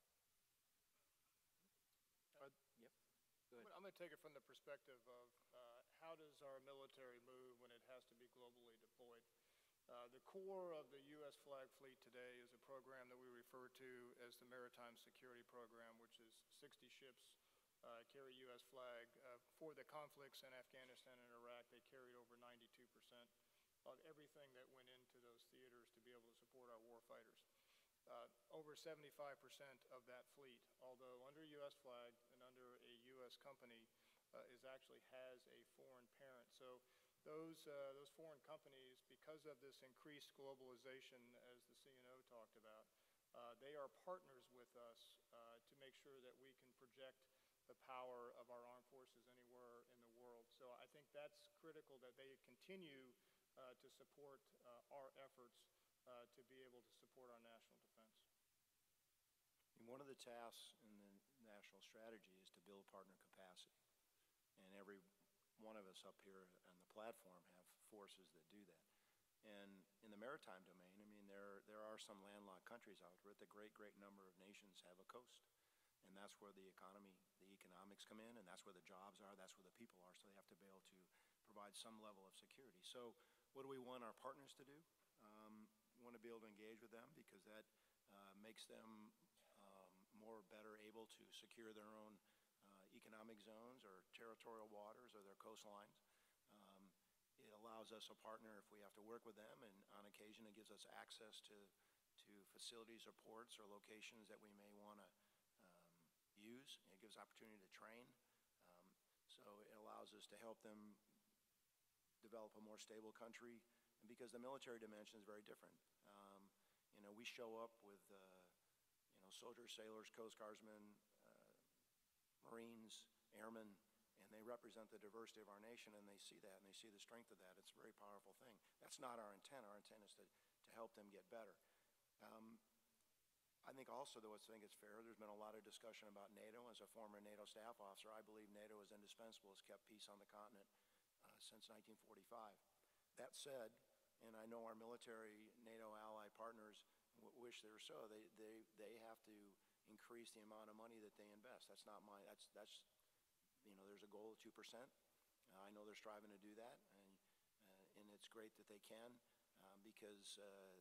Uh, yep. Go ahead. I'm going to take it from the perspective of uh, how does our military move when it has to be globally deployed. Uh, the core of the U S flag fleet today is a program that we refer to as the Maritime Security Program, which is sixty ships uh, carry U S flag. Uh, for the conflicts in Afghanistan and Iraq, they carried over ninety-two percent of everything that went into those theaters to be able to support our warfighters. Uh, over seventy-five percent of that fleet, although under U S flag and under a U S company, uh, is actually has a foreign parent. So those, uh, those foreign companies, because of this increased globalization, as the C N O talked about, uh, they are partners with us uh, to make sure that we can project the power of our armed forces anywhere in the world. So I think that's critical that they continue uh, to support uh, our efforts uh, to be able to support our national defense. And one of the tasks in the national strategy is to build partner capacity. And every one of us up here on the platform have forces that do that. And in the maritime domain, I mean, there, there are some landlocked countries out there, but the great, great number of nations have a coast. And that's where the economy, the economics come in, and that's where the jobs are, that's where the people are, so they have to be able to provide some level of security. So what do we want our partners to do? Um, we want to be able to engage with them because that uh, makes them um, more better able to secure their own uh, economic zones or territorial waters or their coastlines. Um, it allows us a partner if we have to work with them, and on occasion it gives us access to, to facilities or ports or locations that we may want to use. It gives opportunity to train. Um, so it allows us to help them develop a more stable country, and because the military dimension is very different. Um, you know, we show up with uh, you know, soldiers, sailors, Coast Guardsmen, uh, Marines, airmen, and they represent the diversity of our nation, and they see that, and they see the strength of that. It's a very powerful thing. That's not our intent. Our intent is to, to help them get better. Um, I think also, though, I think it's fair, there's been a lot of discussion about NATO. As a former NATO staff officer, I believe NATO is indispensable. It's kept peace on the continent uh, since nineteen forty-five. That said, and I know our military NATO ally partners w wish they were so, they, they, they have to increase the amount of money that they invest. That's not my, that's, that's you know, there's a goal of two percent. Uh, I know they're striving to do that, and, uh, and it's great that they can um, because uh,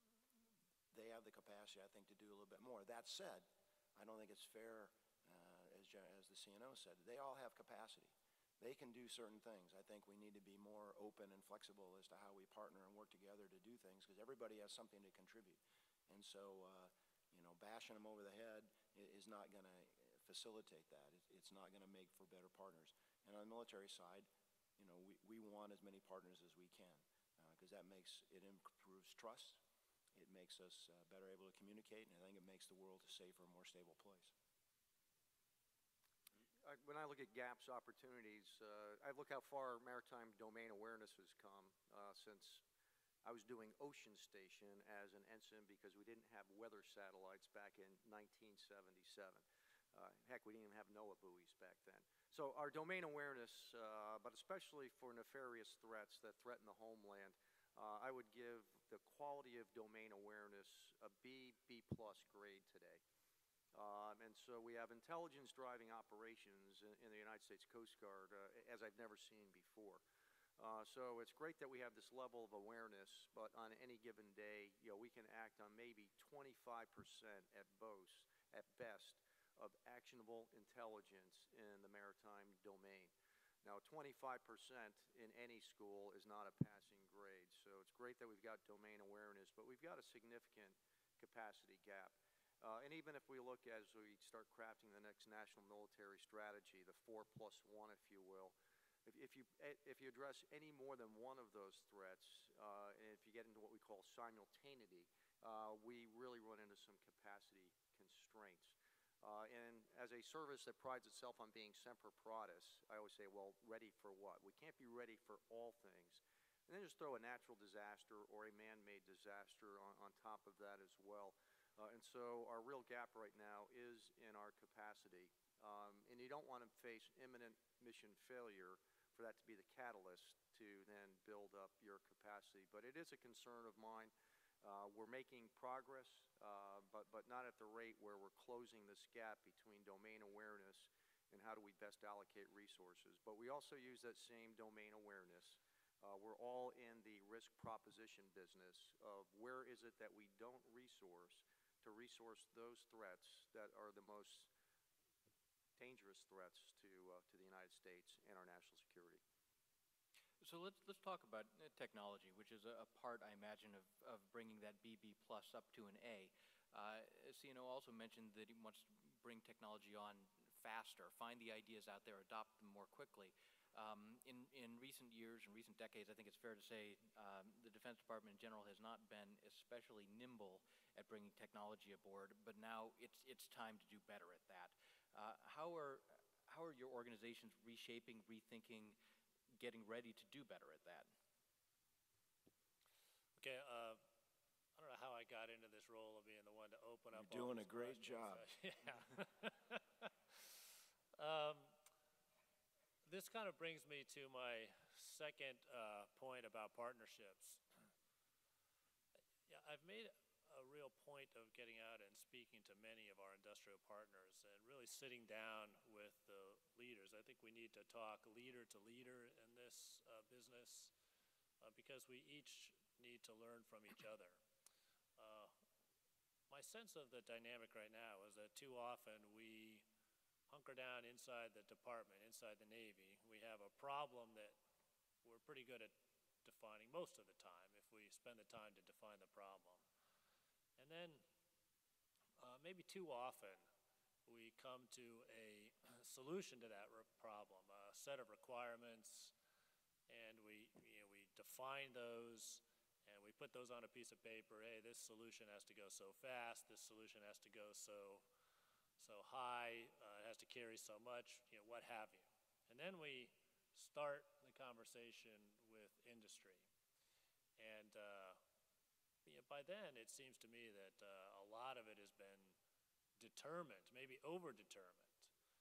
they have the capacity, I think, to do a little bit more. That said, I don't think it's fair, uh, as, as the C N O said, they all have capacity. They can do certain things. I think we need to be more open and flexible as to how we partner and work together to do things, because everybody has something to contribute. And so, uh, you know, bashing them over the head is not going to facilitate that. It's not going to make for better partners. And on the military side, you know, we, we want as many partners as we can, because uh, that makes, it improves trust. It makes us uh, better able to communicate, and I think it makes the world a safer, more stable place. I, when I look at gaps, opportunities, uh, I look how far maritime domain awareness has come uh, since I was doing ocean station as an ensign because we didn't have weather satellites back in nineteen seventy-seven. Uh, heck, we didn't even have NOAA buoys back then. So our domain awareness, uh, but especially for nefarious threats that threaten the homeland, uh, I would give the quality of domain awareness a B, B plus grade today. Um, and so we have intelligence driving operations in, in the United States Coast Guard uh, as I've never seen before. Uh, so it's great that we have this level of awareness, but on any given day, you know, we can act on maybe twenty-five percent at most, at best, of actionable intelligence in the maritime domain. Now, twenty-five percent in any school is not a passing grade, so it's great that we've got domain awareness, but we've got a significant capacity gap. Uh, and even if we look as we start crafting the next national military strategy, the four plus one, if you will, if, if, you, if you address any more than one of those threats, uh, and if you get into what we call simultaneity, uh, we really run into some capacity constraints. Uh, and as a service that prides itself on being semper paratus, I always say, well, ready for what? We can't be ready for all things. And then just throw a natural disaster or a man-made disaster on, on top of that as well. Uh, and so our real gap right now is in our capacity. Um, and you don't want to face imminent mission failure for that to be the catalyst to then build up your capacity. But it is a concern of mine. Uh, we're making progress, uh, but, but not at the rate where we're closing this gap between domain awareness and how do we best allocate resources. But we also use that same domain awareness. Uh, we're all in the risk proposition business of where is it that we don't resource to resource those threats that are the most dangerous threats to, uh, to the United States and our national security. So let's let's talk about uh, technology, which is a, a part, I imagine, of, of bringing that B B plus up to an A. Uh, C N O also mentioned that he wants to bring technology on faster, find the ideas out there, adopt them more quickly. Um, in, in recent years, in recent decades, I think it's fair to say um, the Defense Department in general has not been especially nimble at bringing technology aboard, but now it's, it's time to do better at that. Uh, how are, how are your organizations reshaping, rethinking, getting ready to do better at that? Okay, uh, I don't know how I got into this role of being the one to open up. You're all doing a these great questions. job. Uh, yeah. um, this kind of brings me to my second uh, point about partnerships. Yeah, I've made a real point of getting out and speaking to many of our industrial partners and really sitting down with the leaders. I think we need to talk leader to leader in this uh, business uh, because we each need to learn from each other. Uh, my sense of the dynamic right now is that too often we hunker down inside the department, inside the Navy. We have a problem that we're pretty good at defining most of the time if we spend the time to define the problem. And then uh, maybe too often we come to a solution to that problem, a set of requirements, and we, you know, we define those and we put those on a piece of paper. Hey, this solution has to go so fast, this solution has to go so so high, uh, it has to carry so much, you know, what have you. And then we start the conversation with industry. And uh, you know, by then it seems to me that uh, a lot of it has been determined, maybe over-determined.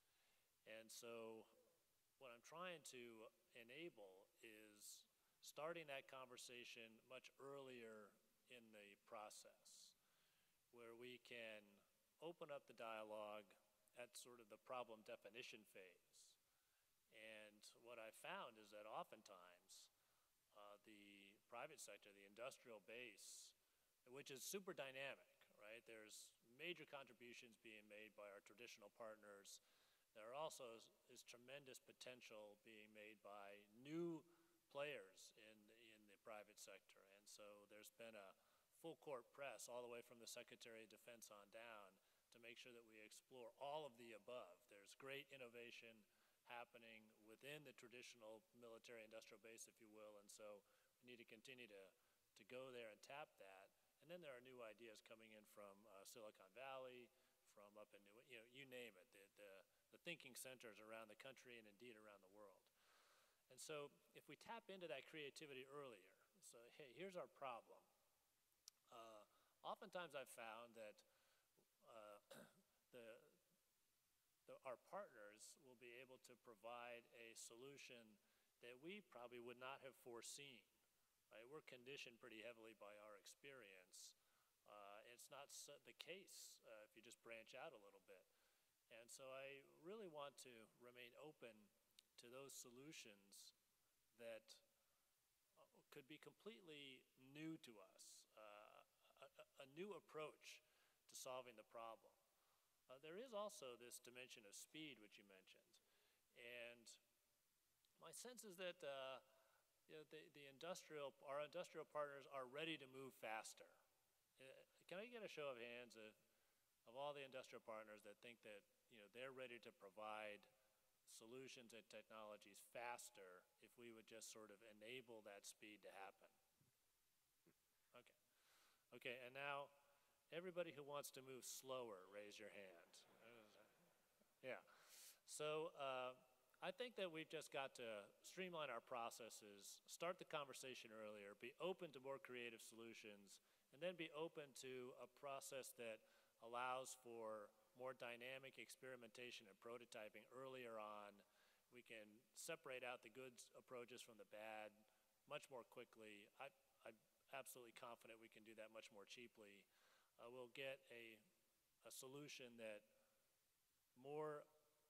And so what I'm trying to enable is starting that conversation much earlier in the process, where we can open up the dialogue at sort of the problem definition phase. And what I found is that oftentimes uh, the private sector, the industrial base, which is super dynamic, right? There's major contributions being made by our traditional partners. There also is, is tremendous potential being made by new players in, in the private sector. And so there's been a full court press all the way from the Secretary of Defense on down to make sure that we explore all of the above. There's great innovation happening within the traditional military industrial base, if you will, and so we need to continue to, to go there and tap that. And then there are new ideas coming in from uh, Silicon Valley, from up in New, you know, you name it, the, the, the thinking centers around the country and indeed around the world. And so if we tap into that creativity earlier, so hey, here's our problem. Uh, oftentimes I've found that uh, the, the, our partners will be able to provide a solution that we probably would not have foreseen. Right? We're conditioned pretty heavily by our experience. Uh, it's not so the case uh, if you just branch out a little bit. And so I really want to remain open to those solutions that uh, could be completely new to us, uh, a, a new approach to solving the problem. Uh, there is also this dimension of speed, which you mentioned. And my sense is that uh, you know, the, the industrial, our industrial partners are ready to move faster. Uh, can I get a show of hands of, of all the industrial partners that think that you know, they're ready to provide solutions and technologies faster if we would just sort of enable that speed to happen? Okay. Okay, and now everybody who wants to move slower, raise your hand. Yeah. So, uh, I think that we've just got to streamline our processes, start the conversation earlier, be open to more creative solutions, and then be open to a process that allows for more dynamic experimentation and prototyping earlier on. We can separate out the good approaches from the bad much more quickly. I, I'm absolutely confident we can do that much more cheaply. Uh, we'll get a, a solution that more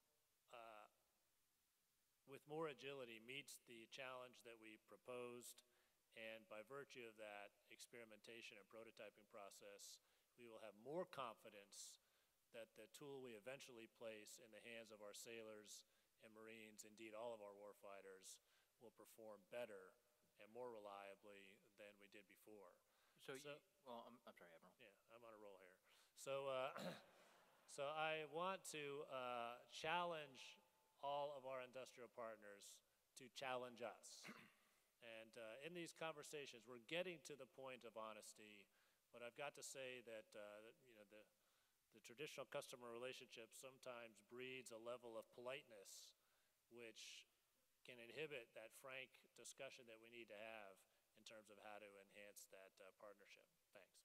with more agility meets the challenge that we proposed, and by virtue of that experimentation and prototyping process, we will have more confidence that the tool we eventually place in the hands of our sailors and Marines, indeed all of our warfighters, will perform better and more reliably than we did before. So, so you, well, I'm, I'm sorry, Admiral. Yeah, I'm on a roll here. So, uh, so I want to uh, challenge all of our industrial partners to challenge us. And uh, in these conversations, we're getting to the point of honesty, but I've got to say that, uh, that you know, the, the traditional customer relationship sometimes breeds a level of politeness which can inhibit that frank discussion that we need to have in terms of how to enhance that uh, partnership. Thanks.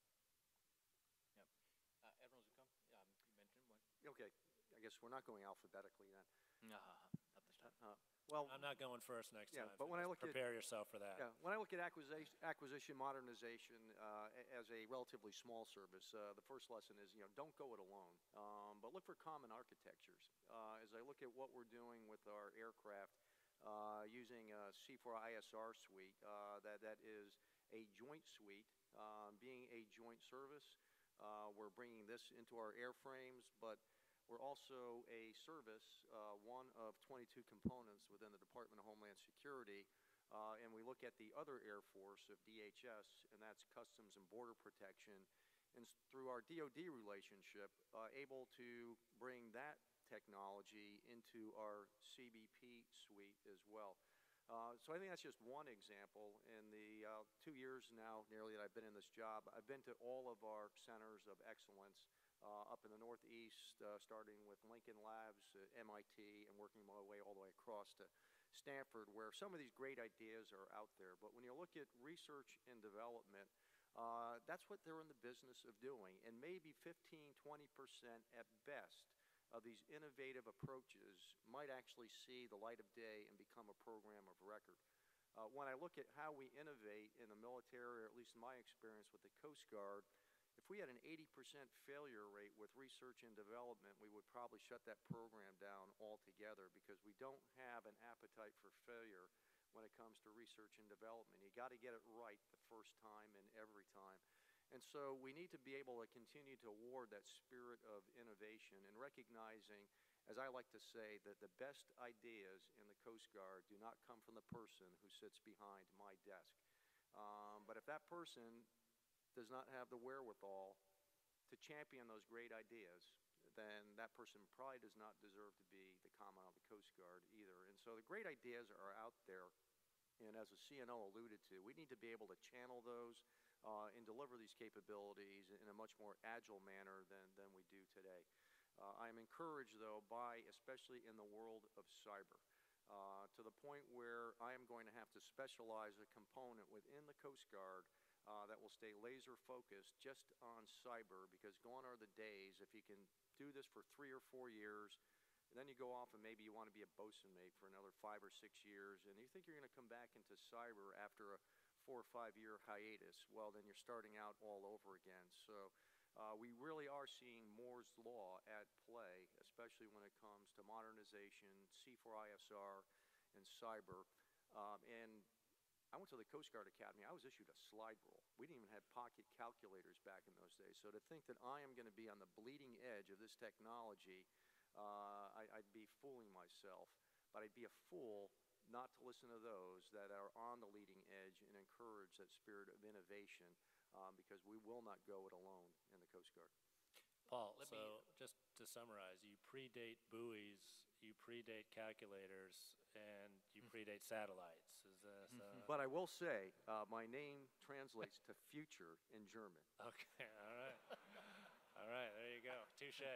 Yep. Uh, Admiral Zukunft, um, you mentioned one. Okay, I guess we're not going alphabetically then. Uh, not this time. Uh, well, I'm not going first next yeah, time. but so when I just look at- prepare yourself for that. yeah, when I look at acquisition, acquisition modernization uh, a- as a relatively small service, uh, the first lesson is, you know, don't go it alone, um, but look for common architectures. Uh, as I look at what we're doing with our aircraft, uh, using a C four I S R suite, uh, that, that is a joint suite, um, being a joint service. Uh, we're bringing this into our airframes, but we're also a service, uh, one of twenty-two components within the Department of Homeland Security, uh, and we look at the other Air Force of D H S, and that's Customs and Border Protection, and through our D O D relationship, uh, able to bring that technology into our C B P suite as well. Uh, so I think that's just one example. In the uh, two years now, nearly, that I've been in this job, I've been to all of our centers of excellence uh, up in the Northeast, uh, starting with Lincoln Labs at M I T and working my way all the way across to Stanford, where some of these great ideas are out there. But when you look at research and development, uh, that's what they're in the business of doing. And maybe fifteen, twenty percent at best of these innovative approaches might actually see the light of day and become a program of record. Uh, when I look at how we innovate in the military, or at least in my experience with the Coast Guard, if we had an eighty percent failure rate with research and development, we would probably shut that program down altogether, because we don't have an appetite for failure when it comes to research and development. You got to get it right the first time and every time. And so we need to be able to continue to award that spirit of innovation, and recognizing, as I like to say, that the best ideas in the Coast Guard do not come from the person who sits behind my desk. Um, but if that person does not have the wherewithal to champion those great ideas, then that person probably does not deserve to be the Commandant of the Coast Guard either. And so the great ideas are out there, and as the C N O alluded to, we need to be able to channel those uh, and deliver these capabilities in a much more agile manner than, than we do today. Uh, I'm encouraged, though, by, especially in the world of cyber, uh, to the point where I am going to have to specialize a component within the Coast Guard uh, that will stay laser focused just on cyber, because gone are the days if you can do this for three or four years, and then you go off and maybe you want to be a bosun mate for another five or six years, and you think you're going to come back into cyber after a four or five year hiatus. Well, then you're starting out all over again. So uh, we really are seeing Moore's Law at play, especially when it comes to modernization, C four I S R, and cyber. Um, and I went to the Coast Guard Academy. I was issued a slide rule. We didn't even have pocket calculators back in those days. So to think that I am going to be on the bleeding edge of this technology, uh, I, I'd be fooling myself. But I'd be a fool not to listen to those that are on the leading edge and encourage that spirit of innovation, um, because we will not go it alone in the Coast Guard. Paul, Let so me- just to summarize, you predate buoys, you predate calculators, and you predate satellites. Is this, uh, But I will say, uh, my name translates to future in German. okay, all right. All right, there you go. Touche.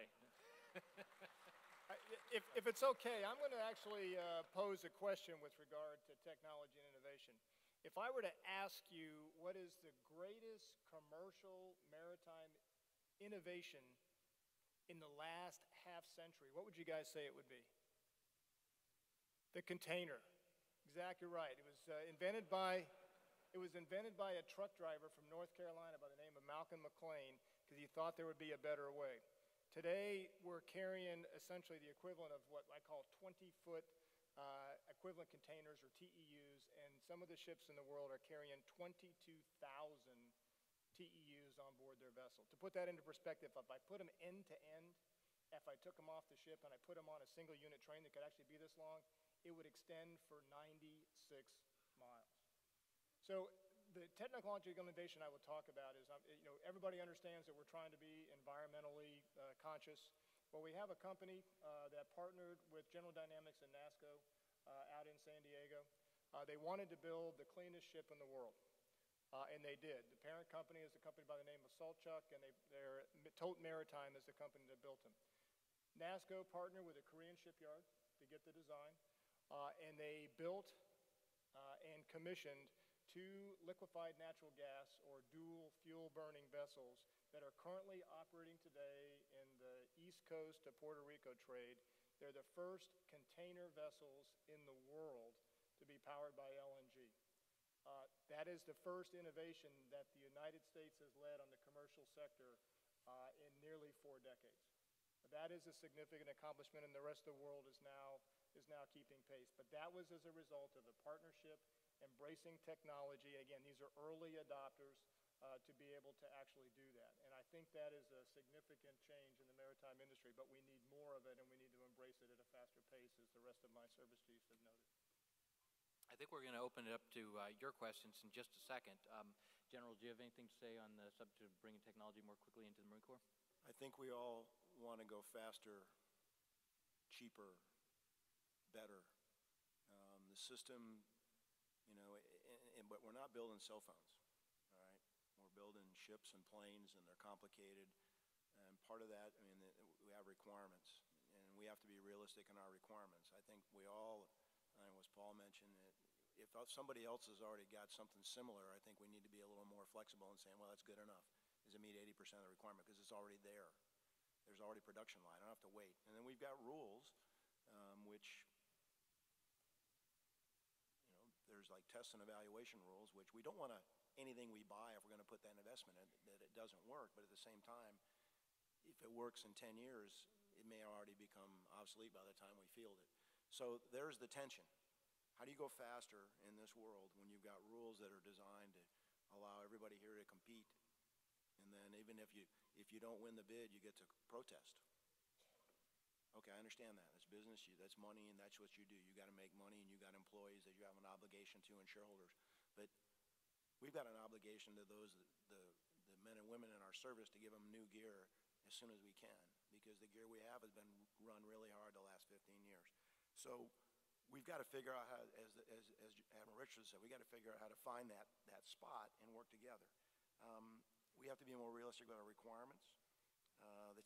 I- If, if it's okay, I'm going to actually uh, pose a question with regard to technology and innovation. If I were to ask you what is the greatest commercial maritime innovation in the last half century, what would you guys say it would be? The container. Exactly right. It was uh, invented by it was invented by a truck driver from North Carolina by the name of Malcolm McLean, because he thought there would be a better way. Today, we're carrying essentially the equivalent of what I call twenty-foot uh, equivalent containers, or T E Us, and some of the ships in the world are carrying twenty-two thousand T E Us on board their vessel. To put that into perspective, if I put them end to end, if I took them off the ship and I put them on a single unit train that could actually be this long, it would extend for ninety-six miles. So the technological innovation I will talk about is, um, you know, everybody understands that we're trying to be environmentally uh, conscious. Well, we have a company uh, that partnered with General Dynamics and NASSCO uh, out in San Diego. Uh, they wanted to build the cleanest ship in the world, uh, and they did. The parent company is a company by the name of Saltchuk, and they, they're, Tote Maritime is the company that built them. NASSCO partnered with a Korean shipyard to get the design, uh, and they built uh, and commissioned two liquefied natural gas or dual fuel burning vessels that are currently operating today in the East Coast to Puerto Rico trade. They're the first container vessels in the world to be powered by L N G. Uh, that is the first innovation that the United States has led on the commercial sector uh, in nearly four decades. That is a significant accomplishment, and the rest of the world is now, is now keeping pace. But that was as a result of a partnership, embracing technology. Again, these are early adopters uh, to be able to actually do that. And I think that is a significant change in the maritime industry, but we need more of it, and we need to embrace it at a faster pace, as the rest of my service chiefs have noted. I think we're going to open it up to uh, your questions in just a second. Um, General, do you have anything to say on the subject of bringing technology more quickly into the Marine Corps? I think we all want to go faster, cheaper, better. Um, the system, you know, and, and, but we're not building cell phones, all right? We're building ships and planes, and they're complicated. And part of that, I mean, we have requirements, and we have to be realistic in our requirements. I think we all, and as Paul mentioned, it, if somebody else has already got something similar, I think we need to be a little more flexible and saying, well, that's good enough. Does it meet eighty percent of the requirement? Because it's already there. There's already production line. I don't have to wait. And then we've got rules, um, which, you know, there's like test and evaluation rules, which we don't want to, anything we buy, if we're going to put that investment in, that it doesn't work. But at the same time, if it works in ten years, it may already become obsolete by the time we field it. So there's the tension. How do you go faster in this world when you've got rules that are designed to allow everybody here to compete? And then even if you if you don't win the bid, you get to protest. Okay, I understand that. It's business. You, that's money, and that's what you do. You got to make money, and you got employees that you have an obligation to, and shareholders. But we've got an obligation to those the the men and women in our service to give them new gear as soon as we can, because the gear we have has been run really hard the last fifteen years. So we've got to figure out how, as as as Admiral Richardson said, we got to figure out how to find that that spot and work together. Um, we have to be more realistic about our requirements. Uh, the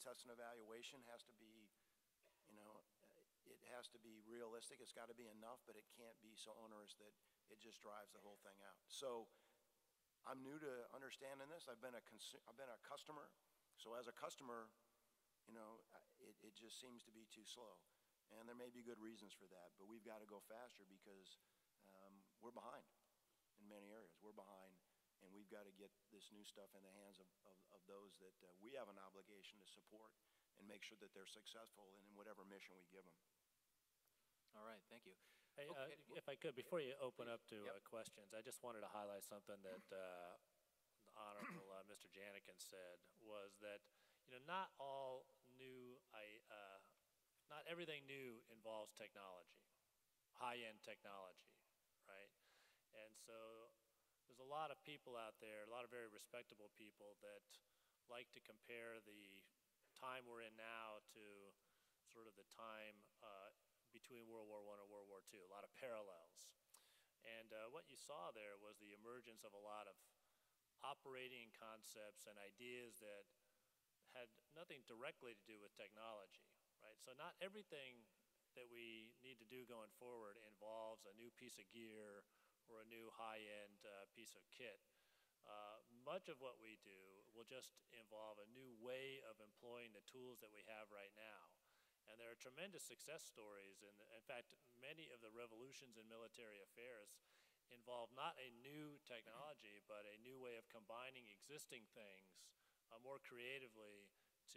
test and evaluation has to be, you know, uh, it has to be realistic. It's got to be enough, but it can't be so onerous that it just drives the whole thing out. So I'm new to understanding this. I've been a consu- I've been a customer. So as a customer, you know, I- it, it just seems to be too slow. And there may be good reasons for that, but we've got to go faster because um, we're behind in many areas. We're behind, and we've got to get this new stuff in the hands of, of, of those that uh, we have an obligation to support and make sure that they're successful in, in whatever mission we give them. All right, thank you. Hey, uh, Okay. if I could, before you open up to Yep. uh, questions, I just wanted to highlight something that uh, the Honorable uh, Mister Jaenichen said, was that, you know, not all new, I, uh, not everything new involves technology, high-end technology, right? And so there's a lot of people out there, a lot of very respectable people that like to compare the time we're in now to sort of the time uh, between World War One and World War Two, a lot of parallels. And uh, what you saw there was the emergence of a lot of operating concepts and ideas that had nothing directly to do with technology, right? So not everything that we need to do going forward involves a new piece of gear or a new high-end uh, piece of kit. Uh, much of what we do will just involve a new way of employing the tools that we have right now. And there are tremendous success stories. In, the, in fact, many of the revolutions in military affairs involve not a new technology, but a new way of combining existing things uh, more creatively to,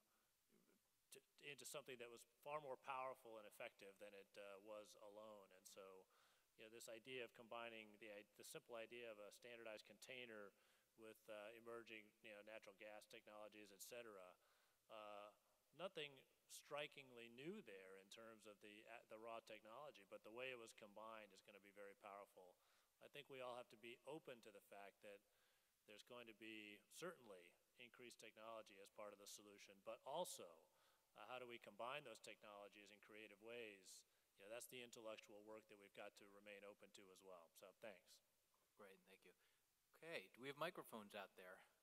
to into something that was far more powerful and effective than it uh, was alone. And so, you know, this idea of combining the, the simple idea of a standardized container with uh, emerging, you know, natural gas technologies, et cetera, uh, nothing strikingly new there in terms of the, uh, the raw technology, but the way it was combined is going to be very powerful. I think we all have to be open to the fact that there's going to be certainly increased technology as part of the solution, but also uh, how do we combine those technologies in creative ways? You know, that's the intellectual work that we've got to remain open to as well. So thanks. Great, thank you. Okay, do we have microphones out there?